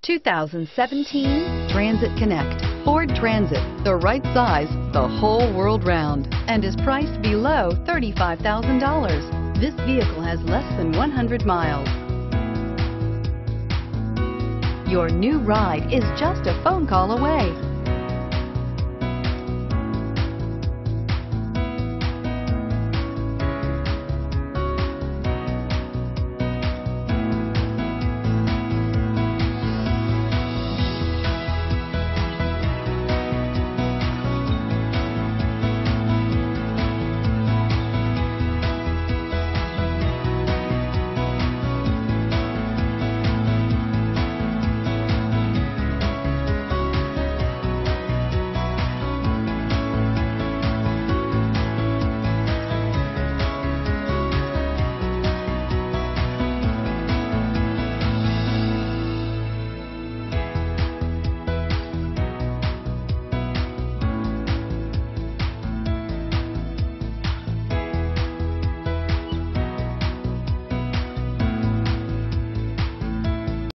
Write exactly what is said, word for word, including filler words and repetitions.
two thousand seventeen Transit Connect. Ford Transit, the right size the whole world round, and is priced below thirty-five thousand dollars. This vehicle has less than one hundred miles. Your new ride is just a phone call away.